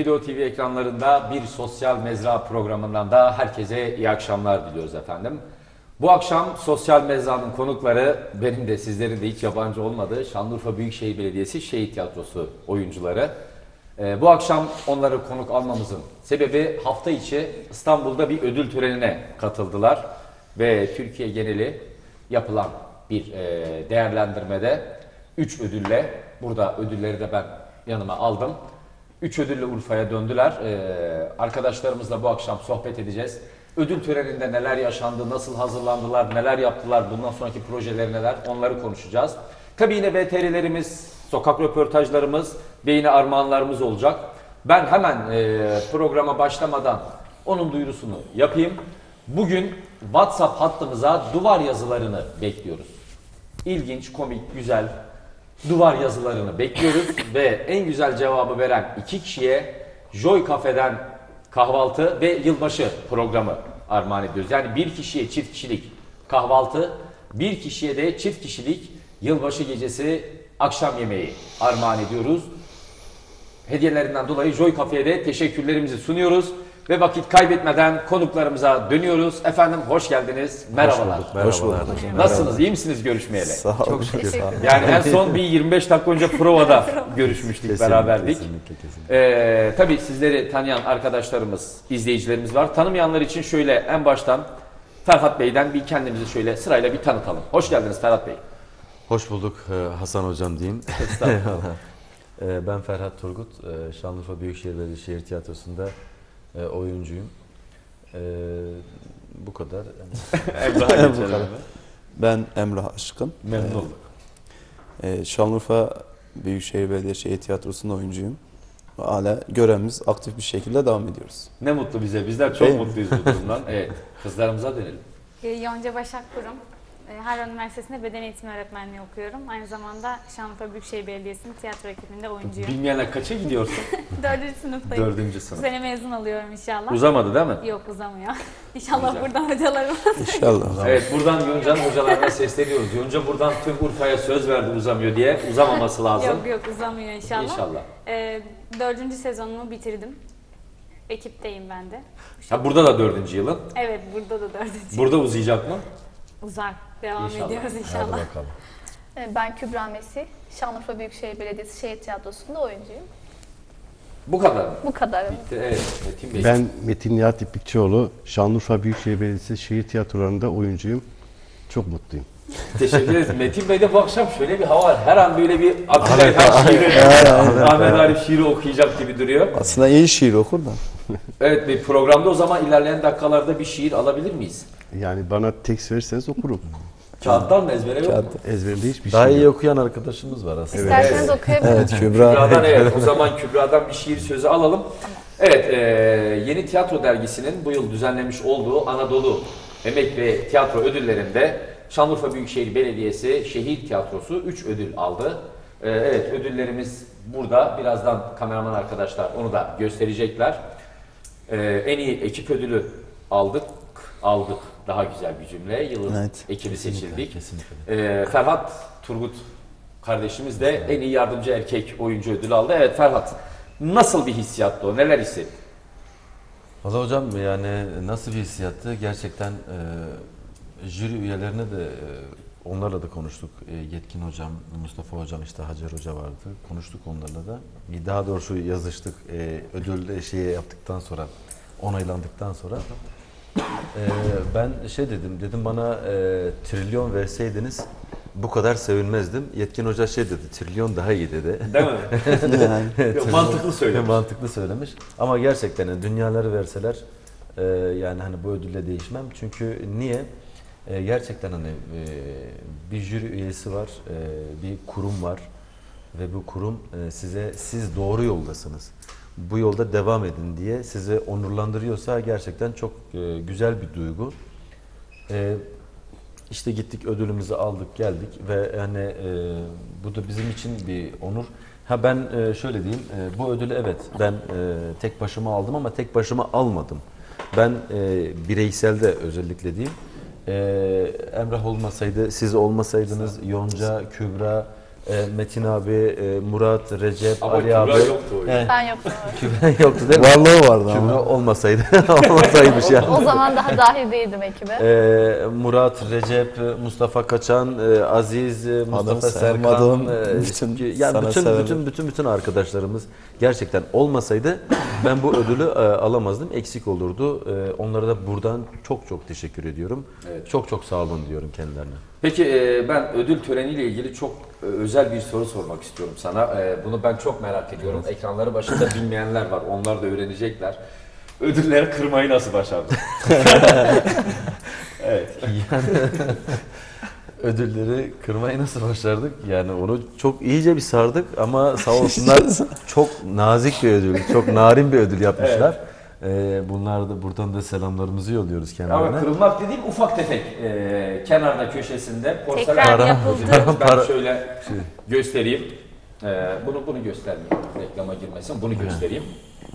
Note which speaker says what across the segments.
Speaker 1: Güneydoğu TV ekranlarında bir sosyal mezra programından da herkese iyi akşamlar diliyoruz efendim. Bu akşam sosyal mezranın konukları, benim de sizlerin de hiç yabancı olmadığı Şanlıurfa Büyükşehir Belediyesi Şehit Tiyatrosu oyuncuları. Bu akşam onları konuk almamızın sebebi hafta içi İstanbul'da bir ödül törenine katıldılar. Ve Türkiye geneli yapılan bir değerlendirmede 3 ödülle, burada ödülleri de ben yanıma aldım. 3 ödülle Urfa'ya döndüler. Arkadaşlarımızla bu akşam sohbet edeceğiz. Ödül töreninde neler yaşandı, nasıl hazırlandılar, neler yaptılar, bundan sonraki projeleri neler, onları konuşacağız. Tabii yine VTR'lerimiz, sokak röportajlarımız ve yine armağanlarımız olacak. Ben hemen programa başlamadan onun duyurusunu yapayım. Bugün WhatsApp hattımıza duvar yazılarını bekliyoruz. İlginç, komik, güzel duvar yazılarını bekliyoruz ve en güzel cevabı veren 2 kişiye Joy Cafe'den kahvaltı ve yılbaşı programı armağan ediyoruz. Yani bir kişiye çift kişilik kahvaltı, bir kişiye de çift kişilik yılbaşı gecesi akşam yemeği armağan ediyoruz. Hediyelerinden dolayı Joy Cafe'ye de teşekkürlerimizi sunuyoruz. Ve vakit kaybetmeden konuklarımıza dönüyoruz. Efendim hoş geldiniz. Merhabalar.
Speaker 2: Hoş bulduk.
Speaker 1: Nasılsınız? İyi misiniz görüşmeyeli?
Speaker 2: Sağ olun.
Speaker 3: Çok şükür.
Speaker 1: Yani en son bir 25 dakika önce provada görüşmüştük,
Speaker 2: Kesinlikle,
Speaker 1: beraberdik.
Speaker 2: kesinlikle.
Speaker 1: Tabii sizleri tanıyan arkadaşlarımız, izleyicilerimiz var. Tanımayanlar için şöyle en baştan Ferhat Bey'den bir kendimizi şöyle sırayla bir tanıtalım. Hoş geldiniz Ferhat Bey.
Speaker 2: Hoş bulduk Hasan Hocam diyeyim.
Speaker 1: Estağfurullah.
Speaker 2: Ben Ferhat Turgut. Şanlıurfa Büyükşehir Belediyesi Şehir Tiyatrosu'nda oyuncuyum. Bu kadar.
Speaker 1: Emrah'a geçelim.
Speaker 4: Ben Emrah Aşkın.
Speaker 1: Memnun olduk.
Speaker 4: Şanlıurfa Büyükşehir Belediyesi Şehir Tiyatrosu'nda oyuncuyum. Hala görevimiz aktif bir şekilde devam ediyoruz.
Speaker 1: Ne mutlu bize. Bizler çok
Speaker 4: Değil mi?
Speaker 1: mutluyuz bu durumdan. Evet. Kızlarımıza dönelim.
Speaker 3: Yonca Başak Kurum. Harran Üniversitesi'nde beden eğitimi öğretmenliği okuyorum. Aynı zamanda Şanlıurfa Büyükşehir Belediyesi'nin tiyatro ekibinde oyuncuyum.
Speaker 1: Bilmeyenler kaça gidiyorsun?
Speaker 3: 4. sınıftayım.
Speaker 1: 4.
Speaker 3: Bu
Speaker 1: sınıf.
Speaker 3: sene mezun oluyorum inşallah.
Speaker 1: Uzamadı değil mi?
Speaker 3: Yok uzamıyor. İnşallah
Speaker 1: Güzel.
Speaker 3: buradan hocalarım.
Speaker 4: İnşallah.
Speaker 1: Evet, buradan Yonca'nın hocalarına sesleniyoruz. Yonca buradan tüm Urfa'ya söz verdi uzamıyor diye. Uzamaması lazım.
Speaker 3: Yok uzamıyor inşallah.
Speaker 1: İnşallah.
Speaker 3: 4. sezonumu bitirdim. Ekipteyim ben de.
Speaker 1: Ha, burada da 4. yılın.
Speaker 3: Evet burada da 4.
Speaker 1: Burada uzayacak mı?
Speaker 3: Uzar. Devam
Speaker 1: İnşallah.
Speaker 3: ediyoruz inşallah.
Speaker 2: Hadi bakalım.
Speaker 5: Ben Kübra Mesih, Şanlıurfa Büyükşehir Belediyesi Şehit Tiyatrosu'nda oyuncuyum.
Speaker 1: Bu kadar mı?
Speaker 5: Bu kadar.
Speaker 1: Bitti. Evet, Metin Bey.
Speaker 6: Ben Metin Nihat İplikçioğlu, Şanlıurfa Büyükşehir Belediyesi Şehir Tiyatrolarında oyuncuyum. Çok mutluyum.
Speaker 1: Teşekkür ederiz. Metin Bey'de bu akşam şöyle bir hava var. Her an böyle bir Abdülhamid şiiri, Ahmet Arif şiiri okuyacak gibi duruyor.
Speaker 4: Aslında iyi şiir okur da.
Speaker 1: Evet, bir programda o zaman ilerleyen dakikalarda bir şiir alabilir miyiz?
Speaker 6: Yani bana tekst verirseniz okurum.
Speaker 1: Kağıttan mı ezbere yok mu?
Speaker 6: Ezberimde hiçbir
Speaker 2: Daha
Speaker 6: şey
Speaker 2: iyi
Speaker 6: yok.
Speaker 2: okuyan arkadaşımız var aslında.
Speaker 5: İsterseniz okuyabilirim.
Speaker 4: Evet Kübra.
Speaker 1: Kübra'dan evet. O zaman Kübra'dan bir şiir sözü alalım. Evet, Yeni Tiyatro Dergisi'nin bu yıl düzenlemiş olduğu Anadolu Emek ve Tiyatro Ödülleri'nde Şanlıurfa Büyükşehir Belediyesi Şehir Tiyatrosu 3 ödül aldı. Evet, ödüllerimiz burada. Birazdan kameraman arkadaşlar onu da gösterecekler. En iyi ekip ödülü aldık. Daha güzel bir cümle. Yılın
Speaker 4: Evet,
Speaker 1: ekibi seçildik.
Speaker 2: Kesinlikle.
Speaker 1: Ferhat Turgut kardeşimiz de en iyi yardımcı erkek oyuncu ödülü aldı. Evet Ferhat, nasıl bir hissiyattı o? Neler hissettin?
Speaker 2: Valla hocam yani nasıl bir hissiyattı? Gerçekten jüri üyelerine de onlarla da konuştuk. Yetkin hocam, Mustafa hocam, işte Hacer hoca vardı. Konuştuk onlarla da. Daha doğrusu yazıştık. Ödül yaptıktan sonra, onaylandıktan sonra. Ben dedim bana trilyon verseydiniz bu kadar sevinmezdim. Yetkin hoca dedi, trilyon daha iyi dedi.
Speaker 1: Değil mi? Yok, mantıklı söylemiş.
Speaker 2: Mantıklı söylemiş. Ama gerçekten yani dünyaları verseler yani hani bu ödülle değişmem. Çünkü niye? Gerçekten hani bir jüri üyesi var, bir kurum var ve bu kurum siz doğru yoldasınız. Bu yolda devam edin diye sizi onurlandırıyorsa gerçekten çok güzel bir duygu. İşte gittik, ödülümüzü aldık, geldik ve yani bu da bizim için bir onur. Ben şöyle diyeyim, bu ödülü evet ben tek başıma aldım ama tek başıma almadım. Ben bireyselde özellikle diyeyim, Emrah olmasaydı, siz olmasaydınız, Yonca, Kübra, Metin abi, Murat, Recep,
Speaker 1: Ama
Speaker 2: Ali
Speaker 1: Kübra
Speaker 2: abi.
Speaker 1: yoktu o
Speaker 2: He,
Speaker 5: Ben yoktum.
Speaker 2: Kübra yoktu değil mi?
Speaker 6: Varlığı vardı ama.
Speaker 2: Kübra olmasaydı, olmasaymış ya.
Speaker 5: O zaman daha dahil değildim ekibe.
Speaker 2: Murat, Recep, Mustafa Kaçan, Aziz, Mustafa Serkan,
Speaker 4: saymadığım
Speaker 2: yani
Speaker 4: sana severim.
Speaker 2: bütün arkadaşlarımız gerçekten olmasaydı ben bu ödülü alamazdım. Eksik olurdu. Onlara da buradan çok teşekkür ediyorum.
Speaker 1: Evet.
Speaker 2: Çok sağ olun diyorum kendilerine.
Speaker 1: Peki ben ödül töreniyle ilgili çok özel bir soru sormak istiyorum sana. Bunu ben çok merak ediyorum. Ekranları başında bilmeyenler var. Onlar da öğrenecekler. Ödülleri kırmayı nasıl başardın? Evet.
Speaker 2: Yani ödülleri kırmayı nasıl başardık? Yani onu çok iyice bir sardık ama sağ olsunlar çok nazik bir ödül, çok narin bir ödül yapmışlar. Bunlar da buradan da selamlarımızı yolluyoruz kendilerine.
Speaker 1: Ama kırılmak dediğim ufak tefek. Kenarda köşesinde porselen
Speaker 3: Tekrar
Speaker 1: yapıldı.
Speaker 3: yapıldı.
Speaker 1: Ben şöyle göstereyim. Bunu göstermeyeyim. Reklama girmesin. Bunu göstereyim.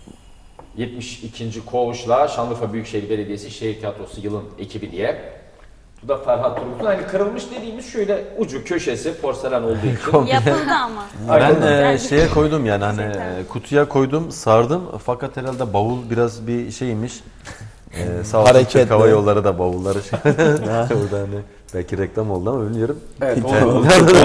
Speaker 1: 72. Koğuş'la Şanlıurfa Büyükşehir Belediyesi Şehir Tiyatrosu yılın ekibi diye. Bu da Ferhat Turgut'un. Hani kırılmış dediğimiz şöyle ucu köşesi porselen olduğu için.
Speaker 3: Yapıldı ama.
Speaker 2: Ben
Speaker 3: Güzel.
Speaker 2: şeye koydum yani hani
Speaker 3: Gerçekten.
Speaker 2: kutuya koydum, sardım fakat herhalde bavul biraz bir şeymiş. Sağ olsun
Speaker 4: Hareketli.
Speaker 2: Türk Hava Yolları da bavulları orada hani belki reklam oldu ama bilmiyorum.
Speaker 1: Evet, oldu.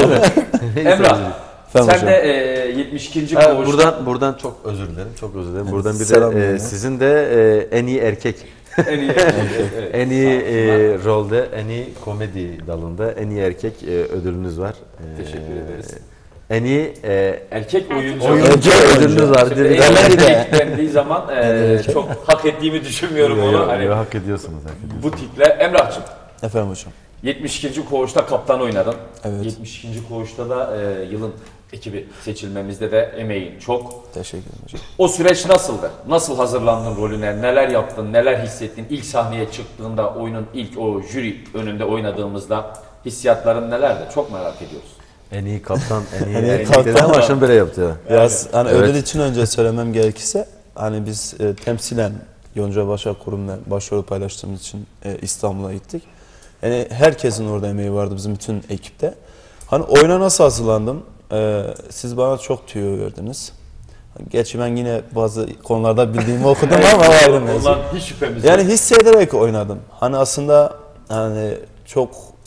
Speaker 1: Emrah,
Speaker 4: Efendim
Speaker 1: sen
Speaker 4: hocam.
Speaker 1: de 72. Koğuş'ta
Speaker 2: Buradan çok özür dilerim. Çok özür dilerim. Buradan bir de
Speaker 4: selamlar.
Speaker 2: sizin de en iyi erkek,
Speaker 1: en iyi.
Speaker 2: en iyi rolde, en iyi komedi dalında en iyi erkek ödülünüz var.
Speaker 1: Teşekkür ederiz.
Speaker 2: En iyi
Speaker 1: Erkek oyuncu.
Speaker 2: ödülünüz var.
Speaker 1: Şimdi en iyi erkek dendiği zaman çok hak ettiğimi düşünmüyorum onu. Hani
Speaker 2: hak ediyorsunuz.
Speaker 1: bu tiple. Emrah'cığım,
Speaker 4: Efendim hocam.
Speaker 1: 72. Koğuş'ta kaptan oynadın.
Speaker 4: Evet.
Speaker 1: 72. Koğuş'ta da yılın ekibi seçilmemizde de emeğin çok.
Speaker 4: Teşekkür ederim hocam.
Speaker 1: O süreç nasıldı? Nasıl hazırlandın rolüne? Neler yaptın? Neler hissettin? İlk sahneye çıktığında, oyunun ilk o jüri önünde oynadığımızda hissiyatların nelerdi? Çok merak ediyoruz.
Speaker 2: En iyi kaptan, en iyi
Speaker 4: En iyi
Speaker 2: erkek dedi
Speaker 4: kaptan.
Speaker 2: ama şimdi böyle yaptı ya.
Speaker 4: Biraz hani
Speaker 2: Evet.
Speaker 4: ödül için önce söylemem gerekirse hani biz temsilen Yonca Başak Kurum'la başrol paylaştığımız için İstanbul'a gittik. Yani herkesin orada emeği vardı bizim bütün ekipte. Hani oyuna nasıl hazırlandım? Siz bana çok tüyo verdiniz. Gerçi ben yine bazı konularda bildiğimi okudum ama vardım.
Speaker 1: Ondan hiç şüphemiz
Speaker 4: Yani
Speaker 1: yok.
Speaker 4: hissederek oynadım. Hani aslında hani çok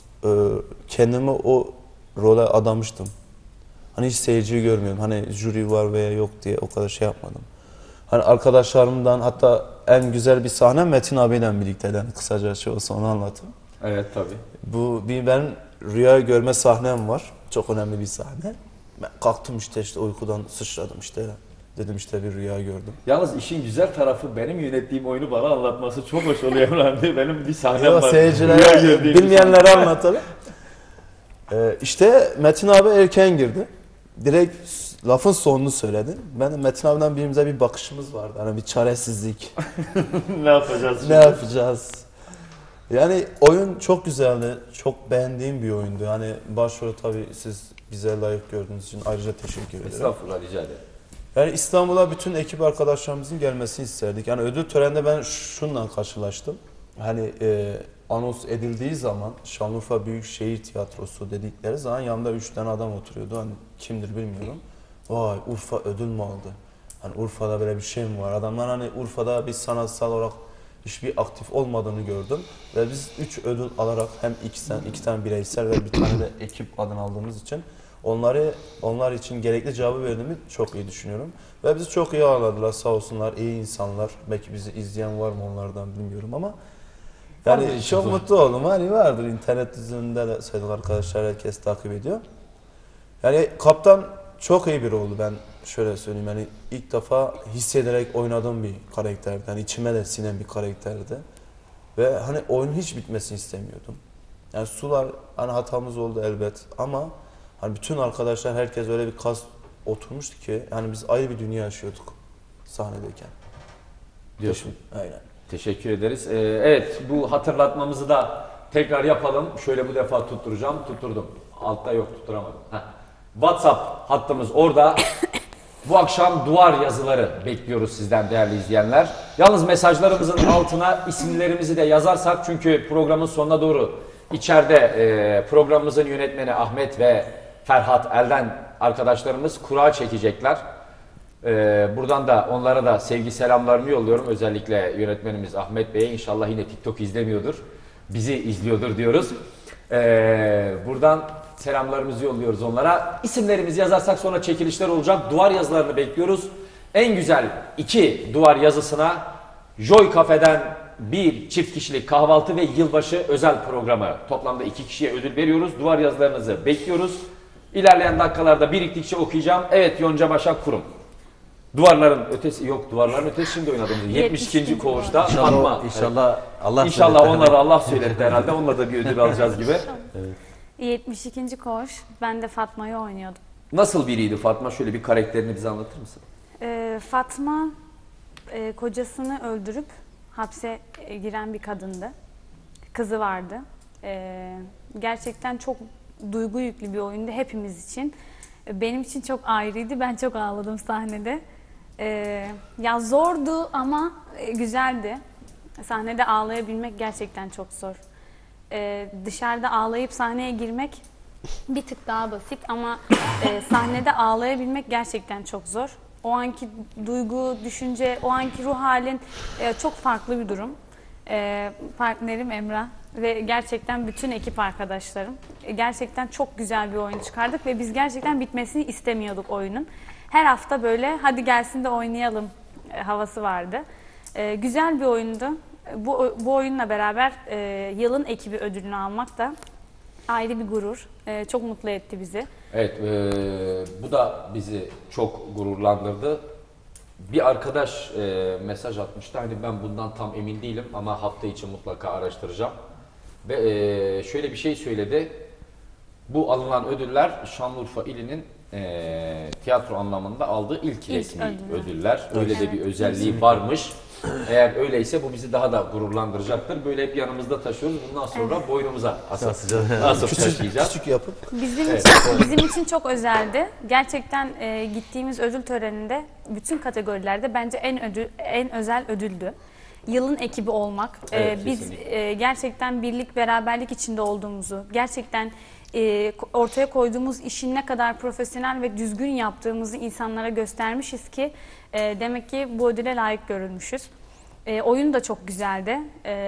Speaker 4: kendimi o role adamıştım. Hani hiç seyirciyi görmüyorum. Hani jüri var veya yok diye o kadar şey yapmadım. Hani arkadaşlarımdan hatta en güzel bir sahne Metin abiyle birlikteydi. Yani kısaca şey olsa onu anlatayım.
Speaker 1: Evet tabii.
Speaker 4: Bu ben rüya görme sahnem var. Çok önemli bir sahne. Ben kalktım işte uykudan sıçradım işte. Dedim işte bir rüya gördüm.
Speaker 1: Yalnız işin güzel tarafı benim yönettiğim oyunu bana anlatması çok hoş oluyor Emrah. Benim bir sahnem
Speaker 4: Yok
Speaker 1: var. Rüya
Speaker 4: seyircilere
Speaker 1: gördüğüm bir
Speaker 4: bilmeyenlere anlatalım. İşte Metin abi erken girdi. Direkt lafın sonunu söyledi. Ben de Metin abiden birimize bir bakışımız vardı. Hani bir çaresizlik.
Speaker 1: ne yapacağız şimdi?
Speaker 4: Ne yapacağız? Yani oyun çok güzeldi. Çok beğendiğim bir oyundu. Yani başrolü tabii siz bize layık gördüğünüz için ayrıca teşekkür ederim.
Speaker 1: Estağfurullah, rica ederim.
Speaker 4: Yani İstanbul'a bütün ekip arkadaşlarımızın gelmesini isterdik. Yani ödül töreninde ben şundan karşılaştım. Hani anons edildiği zaman Şanlıurfa Büyükşehir Tiyatrosu dedikleri zaman yanında 3 tane adam oturuyordu. Hani kimdir bilmiyorum. Vay Urfa ödül mü aldı? Hani Urfa'da böyle bir şey mi var? Adamlar hani Urfa'da bir sanatsal olarak hiçbir aktif olmadığını gördüm. Ve biz 3 ödül alarak hem iki tane bireysel ve bir tane de ekip adını aldığımız için onlar için gerekli cevabı verdiğimi çok iyi düşünüyorum. Ve bizi çok iyi ağırladılar sağ olsunlar, iyi insanlar. Belki bizi izleyen var mı onlardan bilmiyorum ama yani çok mutlu oldum. Hani vardır internet üzerinde de sayılı arkadaşlar herkes takip ediyor. Yani kaptan çok iyi biri oldu ben şöyle söyleyeyim. Yani ilk defa hissederek oynadığım bir karakterdi. Yani içime de sinen bir karakterdi. Ve hani oyunun hiç bitmesini istemiyordum. Yani sular hani hatamız oldu elbet ama hani bütün arkadaşlar herkes öyle bir kas oturmuştu ki yani biz ayrı bir dünya yaşıyorduk sahnedeyken.
Speaker 1: Diyorsun.
Speaker 4: Aynen.
Speaker 1: Teşekkür ederiz. Evet, bu hatırlatmamızı da tekrar yapalım. Şöyle bu defa tutturacağım. Tutturdum. Altta yok, tutturamadım. Heh. WhatsApp hattımız orada. Bu akşam duvar yazıları bekliyoruz sizden değerli izleyenler. Yalnız mesajlarımızın altına isimlerimizi de yazarsak çünkü programın sonuna doğru içeride programımızın yönetmeni Ahmet ve Ferhat Elden arkadaşlarımız kura çekecekler. Buradan da onlara da sevgi selamlarımı yolluyorum. Özellikle yönetmenimiz Ahmet Bey'e, inşallah yine TikTok izlemiyordur. Bizi izliyordur diyoruz. Buradan selamlarımızı yolluyoruz onlara. İsimlerimizi yazarsak sonra çekilişler olacak. Duvar yazılarını bekliyoruz. En güzel 2 duvar yazısına Joy Cafe'den bir çift kişilik kahvaltı ve yılbaşı özel programı. Toplamda 2 kişiye ödül veriyoruz. Duvar yazılarınızı bekliyoruz. İlerleyen dakikalarda biriktikçe okuyacağım. Evet, Yonca Başak Kurum. Duvarların ötesi yok, duvarların ötesi şimdi oynadığımız 72. koğuşta Fatma. İnşallah onları Allah söyletti herhalde. Onunla da bir ödül alacağız gibi.
Speaker 3: 72. koğuş. Ben de Fatma'yı oynuyordum.
Speaker 1: Nasıl biriydi Fatma? Şöyle bir karakterini bize anlatır mısın?
Speaker 3: Fatma kocasını öldürüp hapse giren bir kadındı. Kızı vardı. Gerçekten çok duygu yüklü bir oyundu hepimiz için. Benim için çok ayrıydı. Ben çok ağladım sahnede. Ya zordu ama güzeldi. Sahnede ağlayabilmek gerçekten çok zor. Dışarıda ağlayıp sahneye girmek bir tık daha basit ama sahnede ağlayabilmek gerçekten çok zor. O anki duygu, düşünce, o anki ruh halin çok farklı bir durum. Partnerim Emrah ve gerçekten bütün ekip arkadaşlarım. Gerçekten çok güzel bir oyun çıkardık ve biz gerçekten bitmesini istemiyorduk oyunun. Her hafta böyle hadi gelsin de oynayalım havası vardı. Güzel bir oyundu. Bu oyunla beraber yılın ekibi ödülünü almak da ayrı bir gurur. Çok mutlu etti bizi.
Speaker 1: Evet, bu da bizi çok gururlandırdı. Bir arkadaş mesaj atmıştı. Hani ben bundan tam emin değilim ama hafta içi mutlaka araştıracağım. Ve şöyle bir şey söyledi. Bu alınan ödüller Şanlıurfa ilinin tiyatro anlamında aldığı ilk resmi ödüller. Öyle de bir özelliği varmış. Eğer öyleyse bu bizi daha da gururlandıracaktır. Böyle hep yanımızda taşıyoruz. Bundan sonra boynumuza asıp taşıyacağız.
Speaker 4: Küçük yapıp.
Speaker 3: Bizim için çok özeldi. Gerçekten gittiğimiz ödül töreninde bütün kategorilerde bence en özel ödüldü. Yılın ekibi olmak.
Speaker 1: Evet,
Speaker 3: Biz gerçekten birlik, beraberlik içinde olduğumuzu, gerçekten ortaya koyduğumuz işin ne kadar profesyonel ve düzgün yaptığımızı insanlara göstermişiz ki demek ki bu ödüle layık görülmüşüz. Oyun da çok güzeldi.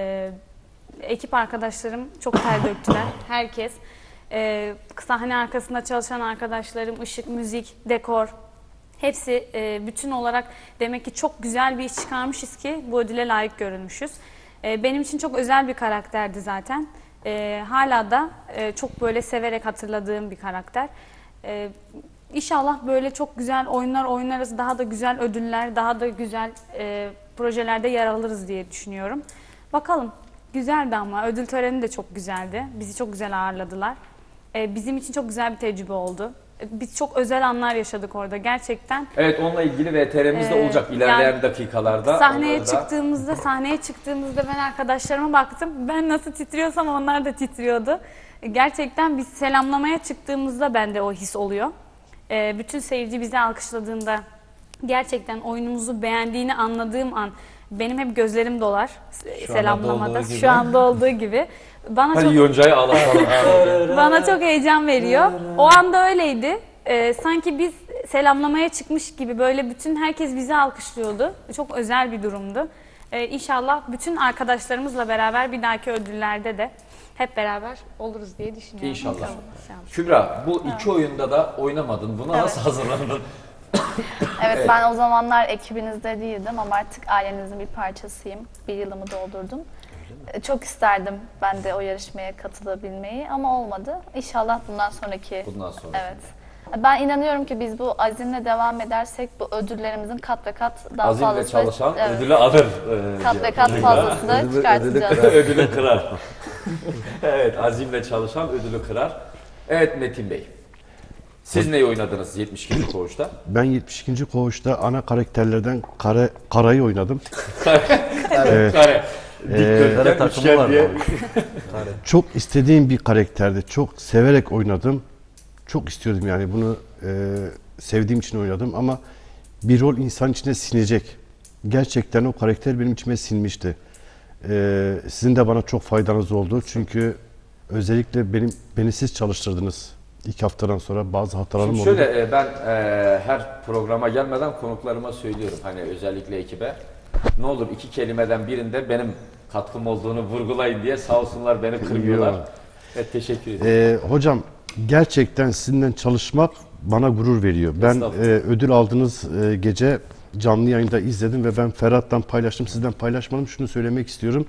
Speaker 3: Ekip arkadaşlarım çok ter döktüler. Herkes. Sahne arkasında çalışan arkadaşlarım, ışık, müzik, dekor. Hepsi bütün olarak demek ki çok güzel bir iş çıkarmışız ki bu ödüle layık görülmüşüz. Benim için çok özel bir karakterdi zaten. Hala da çok böyle severek hatırladığım bir karakter. İnşallah böyle çok güzel oyunlar oynarız, daha da güzel ödüller, daha da güzel projelerde yer alırız diye düşünüyorum. Bakalım, güzeldi ama ödül töreni de çok güzeldi. Bizi çok güzel ağırladılar. Bizim için çok güzel bir tecrübe oldu. Biz çok özel anlar yaşadık orada gerçekten.
Speaker 1: Evet, onunla ilgili VTR'miz de olacak ilerleyen
Speaker 3: yani
Speaker 1: dakikalarda.
Speaker 3: Sahneye çıktığımızda ben arkadaşlarıma baktım. Ben nasıl titriyorsam onlar da titriyordu. Gerçekten biz selamlamaya çıktığımızda bende o his oluyor. Bütün seyirci bizi alkışladığında gerçekten oyunumuzu beğendiğini anladığım an benim hep gözlerim dolar selamlamada. Şu anda olduğu gibi.
Speaker 1: Hadi Yonca'yı ağlatalım.
Speaker 3: Bana çok heyecan veriyor. O anda öyleydi. Sanki biz selamlamaya çıkmış gibi böyle bütün herkes bizi alkışlıyordu. Çok özel bir durumdu. İnşallah bütün arkadaşlarımızla beraber bir dahaki ödüllerde de hep beraber oluruz diye düşünüyorum.
Speaker 1: İnşallah. Kübra, bu iki oyunda da oynamadın. Buna nasıl hazırlandın?
Speaker 5: Evet, ben o zamanlar ekibinizde değildim ama artık ailenizin bir parçasıyım. Bir yılımı doldurdum. Çok isterdim ben de o yarışmaya katılabilmeyi ama olmadı. İnşallah bundan sonraki. Evet. Ben inanıyorum ki biz bu azimle devam edersek bu ödüllerimizin kat ve kat daha
Speaker 1: azimle
Speaker 5: fazlası.
Speaker 1: Çalışan ödülü alır.
Speaker 5: Kat ve kat fazlasını da çıkartacağız.
Speaker 1: Ödülü kırar. Evet, azimle çalışan ödülü kırar. Evet Metin Bey. Siz neyi oynadınız 72. koğuşta?
Speaker 6: Ben 72. koğuşta ana karakterlerden Kara'yı oynadım.
Speaker 1: Kare.
Speaker 2: Kare takımı var mı?
Speaker 6: Çok istediğim bir karakterdi. Çok severek oynadım. Çok istiyordum yani bunu sevdiğim için oynadım ama bir rol insan içine sinecek. Gerçekten o karakter benim içime sinmişti. Sizin de bana çok faydanız oldu çünkü özellikle beni siz çalıştırdınız 2 haftadan sonra bazı hatalarım
Speaker 1: Şimdi
Speaker 6: oldu.
Speaker 1: şöyle ben her programa gelmeden konuklarıma söylüyorum. Hani özellikle ekibe. Ne olur 2 kelimeden birinde benim katkım olduğunu vurgulayın diye sağ olsunlar beni kırmıyorlar.
Speaker 6: Yok.
Speaker 1: Evet, teşekkür ederim.
Speaker 6: Hocam gerçekten sizinle çalışmak bana gurur veriyor. Ben
Speaker 1: Estağfurullah.
Speaker 6: ödül aldığınız gece canlı yayında izledim ve ben Ferhat'tan paylaştım, sizden paylaşmadım. Şunu söylemek istiyorum.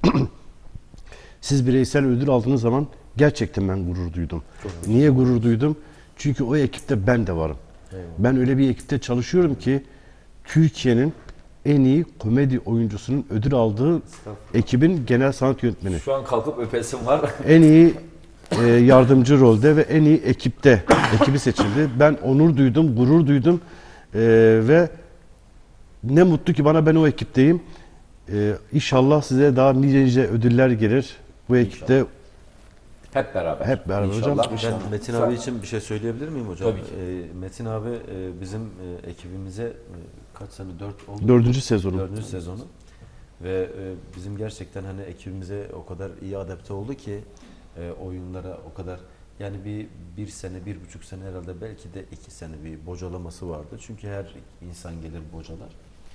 Speaker 6: Siz bireysel ödül aldığınız zaman gerçekten ben gurur duydum. Niye gurur duydum? Çünkü o ekipte ben de varım. Ben öyle bir ekipte çalışıyorum ki Türkiye'nin en iyi komedi oyuncusunun ödül aldığı ekibin genel sanat yönetmeni.
Speaker 1: Şu an kalkıp öpesim var.
Speaker 6: En iyi yardımcı rolde ve en iyi ekipte ekibi seçildi. Ben onur duydum, gurur duydum ve ne mutlu ki bana, ben o ekipteyim. İnşallah size daha nice ödüller gelir. Bu ekipte
Speaker 1: Hep beraber.
Speaker 6: hep beraber hocam.
Speaker 1: İnşallah.
Speaker 2: Ben Metin abi için bir şey söyleyebilir miyim hocam?
Speaker 1: Tabii ki.
Speaker 2: Metin abi bizim ekibimize kaç sene? 4 oldu.
Speaker 6: 4. sezonu.
Speaker 2: 4. sezonu. Ve bizim gerçekten hani ekibimize o kadar iyi adapte oldu ki oyunlara o kadar, yani bir sene, 1,5 sene, herhalde belki de 2 sene bir bocalaması vardı. Çünkü her insan gelir bocalar.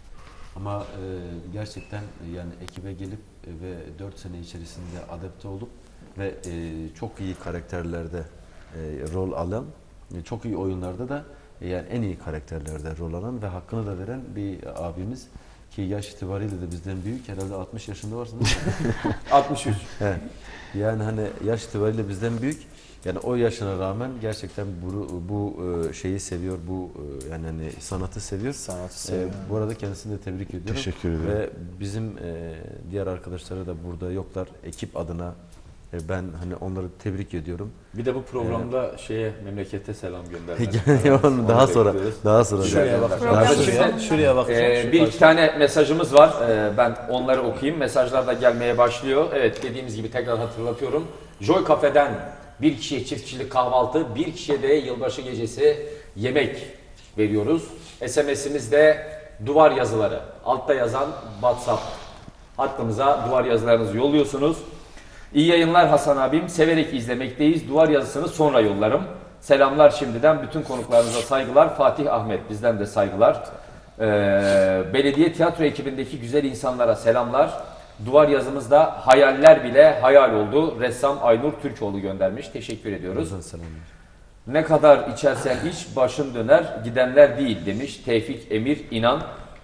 Speaker 2: Ama gerçekten yani ekibe gelip ve 4 sene içerisinde adapte olup ve çok iyi karakterlerde rol alan, çok iyi oyunlarda da yani en iyi karakterlerde rol alan ve hakkını da veren bir abimiz ki yaş itibariyle de bizden büyük, herhalde 60 yaşında varsınız.
Speaker 1: 63.
Speaker 2: Evet. Yani hani yaş itibariyle bizden büyük. Yani o yaşına rağmen gerçekten bu şeyi seviyor, bu yani hani sanatı seviyor.
Speaker 4: Sanatı seviyor.
Speaker 2: Bu arada kendisini de tebrik ediyorum.
Speaker 6: Teşekkür ederim.
Speaker 2: Ve bizim diğer arkadaşları da burada yoklar. Ekip adına ben hani onları tebrik ediyorum.
Speaker 1: Bir de bu programda memlekete selam göndermek.
Speaker 2: Onu daha sonra, daha sonra.
Speaker 4: Şuraya bak.
Speaker 3: Program
Speaker 4: Şuraya bakacağım.
Speaker 1: Bir iki tane mesajımız var. Ben onları okuyayım. Mesajlar da gelmeye başlıyor. Evet, dediğimiz gibi tekrar hatırlatıyorum. Joy Cafe'den bir kişiye çift kişilik kahvaltı, bir kişiye de yılbaşı gecesi yemek veriyoruz. SMS'imiz de duvar yazıları. Altta yazan WhatsApp hattımıza duvar yazılarınızı yolluyorsunuz. İyi yayınlar Hasan abim. Severek izlemekteyiz. Duvar yazısını sonra yollarım. Selamlar şimdiden. Bütün konuklarınıza saygılar. Fatih Ahmet, bizden de saygılar. Belediye tiyatro ekibindeki güzel insanlara selamlar. Duvar yazımızda hayaller bile hayal oldu. Ressam Aynur Türkoğlu göndermiş. Teşekkür ediyoruz.
Speaker 2: Selamlar.
Speaker 1: Ne kadar içersen iç başın döner, gidenler değil demiş Tevfik Emir İnan.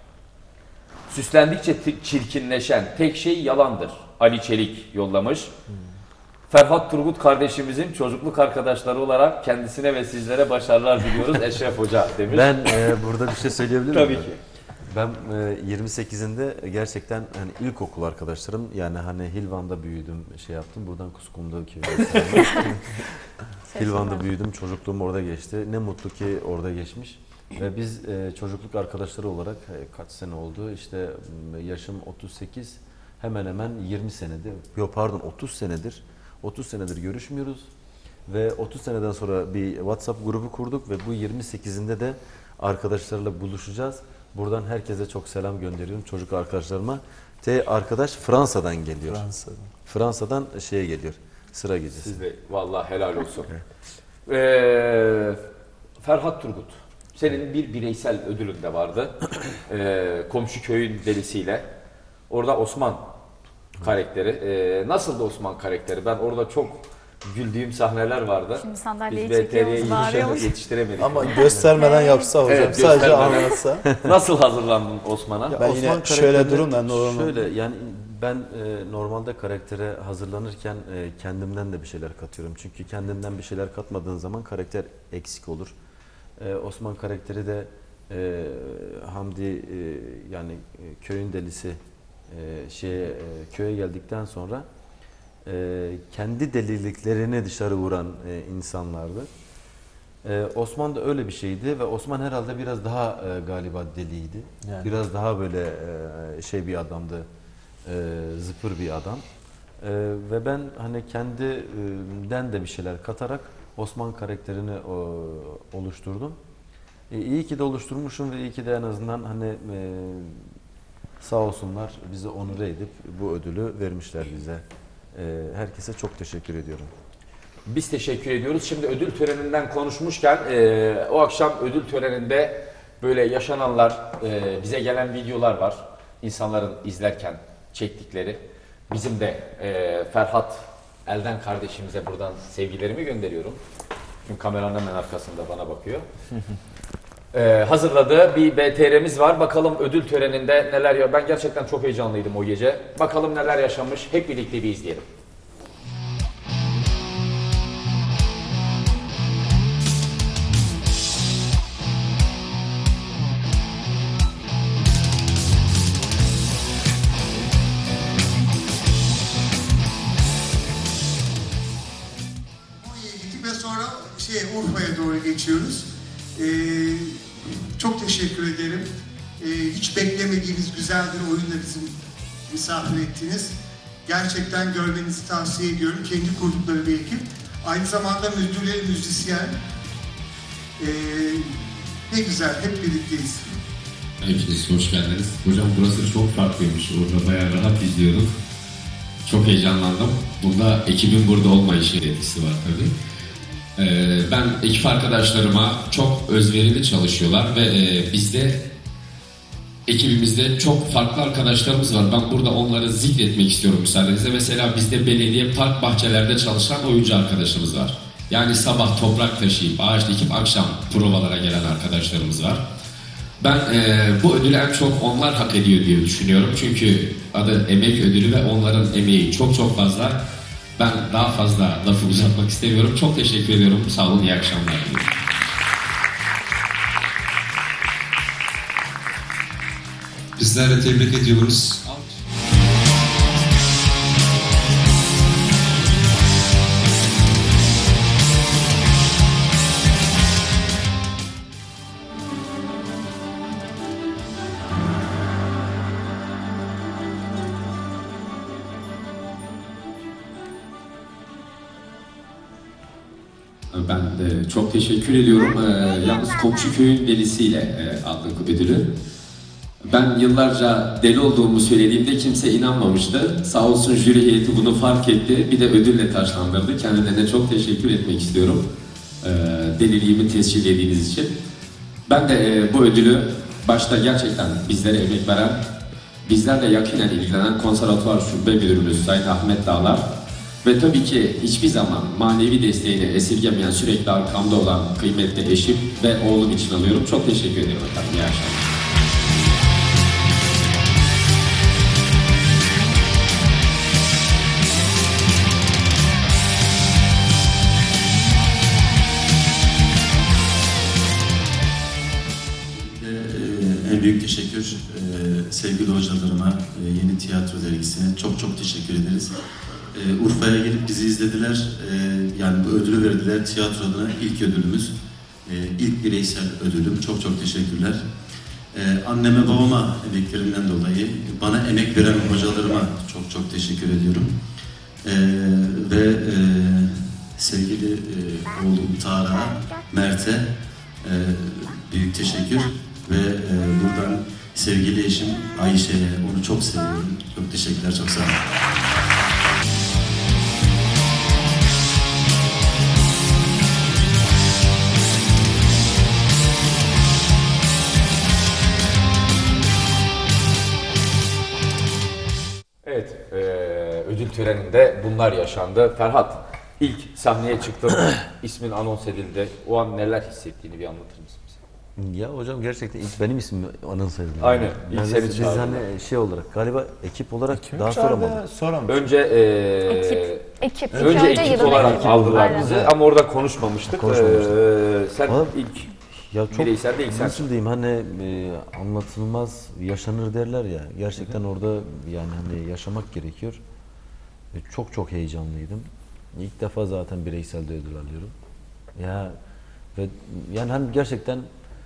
Speaker 1: Süslendikçe çirkinleşen tek şey yalandır. Ali Çelik yollamış. Ferhat Turgut kardeşimizin çocukluk arkadaşları olarak kendisine ve sizlere başarılar diliyoruz Eşref Hoca demiş.
Speaker 2: Ben burada bir şey söyleyebilir miyim?
Speaker 1: Tabii ki.
Speaker 2: Ben 28'inde gerçekten hani ilkokul arkadaşlarım, yani hani Hilvan'da büyüdüm, şey yaptım. Buradan Kuskum'da köyde. Hilvan'da büyüdüm, çocukluğum orada geçti. Ne mutlu ki orada geçmiş. Ve biz çocukluk arkadaşları olarak kaç sene oldu? İşte yaşım 38, hemen hemen 20 senedir. Yok pardon, 30 senedir. 30 senedir görüşmüyoruz. Ve 30 seneden sonra bir WhatsApp grubu kurduk ve bu 28'inde de arkadaşlarla buluşacağız. Buradan herkese çok selam gönderiyorum, çocuk arkadaşlarıma. Arkadaş Fransa'dan geliyor. Fransa'dan şeye geliyor, sıra gecesi.
Speaker 1: Siz de vallahi helal olsun. Ferhat Turgut, senin bir bireysel ödülün de vardı. Komşu köyün delisiyle. Orada Osman karakteri. Nasıldı Osman karakteri? Ben orada çok güldüğüm sahneler vardı.
Speaker 3: Şimdi sandalyeyi
Speaker 1: Biz BTR'ye
Speaker 3: çekiyoruz, bağırıyormuş.
Speaker 1: yetiştiremedik.
Speaker 4: Ama göstermeden yapsa hocam,
Speaker 1: Evet,
Speaker 4: sadece
Speaker 1: göstermeden.
Speaker 4: anlatsa.
Speaker 1: Nasıl hazırlandın Osman'a?
Speaker 2: Ya
Speaker 4: Ben
Speaker 2: Osman
Speaker 4: yine şöyle
Speaker 2: karakterini-
Speaker 4: durum, ben normal.
Speaker 2: Şöyle yani ben normalde karaktere hazırlanırken kendimden de bir şeyler katıyorum. Çünkü kendimden bir şeyler katmadığın zaman karakter eksik olur. Osman karakteri de Hamdi yani köyün delisi köye geldikten sonra kendi deliliklerini dışarı vuran insanlardı. Osman da öyle bir şeydi ve Osman herhalde biraz daha galiba deliydi.
Speaker 4: Yani.
Speaker 2: Biraz daha böyle şey bir adamdı, zıpır bir adam. Ve ben hani kendimden de bir şeyler katarak Osman karakterini oluşturdum. İyi ki de oluşturmuşum ve iyi ki de en azından hani sağ olsunlar bizi onur edip bu ödülü vermişler bize. Herkese çok teşekkür ediyorum.
Speaker 1: Biz teşekkür ediyoruz. Şimdi ödül töreninden konuşmuşken o akşam ödül töreninde böyle yaşananlar, bize gelen videolar var. İnsanların izlerken çektikleri. Bizim de Ferhat Elden kardeşimize buradan sevgilerimi gönderiyorum. Çünkü kameranın hemen arkasında bana bakıyor. Hazırladığı bir BTR'miz var. Bakalım ödül töreninde neler ya. Ben gerçekten çok heyecanlıydım o gece. Bakalım neler yaşanmış. Hep birlikte bir izleyelim.
Speaker 7: Ve sonra Urfa'ya doğru geçiyoruz. Çok teşekkür ederim. Hiç beklemediğiniz güzel bir oyunla bizim misafir ettiniz. Gerçekten görmenizi tavsiye ediyorum. Kendi kurdukları bir ekip. Aynı zamanda müdürleri müzisyen. Ne güzel, hep birlikteyiz.
Speaker 8: Hepiniz hoş geldiniz. Hocam burası çok farklıymış. Orada bayağı rahat izliyoruz. Çok heyecanlandım. Bunda ekibin burada olmayışı etkisi var tabii. Ben ekip arkadaşlarıma çok özverili çalışıyorlar ve bizde ekibimizde çok farklı arkadaşlarımız var. Ben burada onları zikretmek istiyorum müsaadenizle. Mesela bizde belediye park bahçelerde çalışan oyuncu arkadaşımız var. Yani sabah toprak taşıyıp ağaç dikip akşam provalara gelen arkadaşlarımız var. Ben bu ödülü en çok onlar hak ediyor diye düşünüyorum. Çünkü adı emek ödülü ve onların emeği çok çok fazla. Ben daha fazla lafı uzatmak istemiyorum. Çok teşekkür ediyorum. Sağ olun, iyi akşamlar.
Speaker 9: Bizler de tebrik ediyoruz.
Speaker 8: Ben de çok teşekkür ediyorum. Yalnız komşu köyün delisiyle aldık ödülü. Ben yıllarca deli olduğumu söylediğimde kimse inanmamıştı. Sağ olsun jüri heyeti bunu fark etti. Bir de ödülle taçlandırdı. Kendilerine çok teşekkür etmek istiyorum. Deliliğimi tescillediğiniz için. Ben de bu ödülü başta gerçekten bizlere emek veren, bizlerle yakinen ilgilenen konservatuvar şube müdürümüz Sayın Ahmet Dağlar ve tabii ki hiçbir zaman manevi desteğini esirgemeyen, sürekli arkamda olan kıymetli eşim ve oğlum için alıyorum. Çok teşekkür ederim efendim. İyi akşamlar.
Speaker 9: En büyük teşekkür sevgili hocalarıma, Yeni Tiyatro Dergisi'ne çok çok teşekkür ederiz. Urfa'ya gelip bizi izlediler, yani bu ödülü verdiler. Tiyatro adına ilk ödülümüz, ilk bireysel ödülüm. Çok çok teşekkürler. Anneme babama emeklerinden dolayı, bana emek veren hocalarıma çok çok teşekkür ediyorum. Ve sevgili oğlum Tarık'a, Mert'e büyük teşekkür. Ve buradan sevgili eşim Ayşe'ye, onu çok seviyorum. Çok teşekkürler, çok sağ olun.
Speaker 1: Evet, ödül töreninde bunlar yaşandı. Ferhat, ilk sahneye çıktın, ismin anons edildi. O an neler hissettiğini bir anlatır mısın bize?
Speaker 2: Ya hocam gerçekten ilk benim ismim anons edildi.
Speaker 1: Aynen, ilk
Speaker 2: Yani
Speaker 1: seni
Speaker 2: biz
Speaker 1: çağırdılar.
Speaker 2: hani şey olarak galiba ekip olarak daha sonra mı?
Speaker 4: Sonra mı?
Speaker 1: Önce
Speaker 5: Ekip.
Speaker 1: önce
Speaker 5: İlk
Speaker 1: ekip
Speaker 5: yılın
Speaker 1: olarak
Speaker 5: ekibi.
Speaker 1: aldılar
Speaker 5: Aynen.
Speaker 1: bizi ama orada konuşmamıştık. Sen
Speaker 2: Ama
Speaker 1: ilk
Speaker 2: Ya çok
Speaker 1: bireysel de ilk sen.
Speaker 2: nasıl diyeyim hani anlatılmaz yaşanır derler ya. Gerçekten orada yani hani yaşamak gerekiyor. Çok çok heyecanlıydım. İlk defa zaten bireysel de ödül alıyorum. Ya ve yani hani gerçekten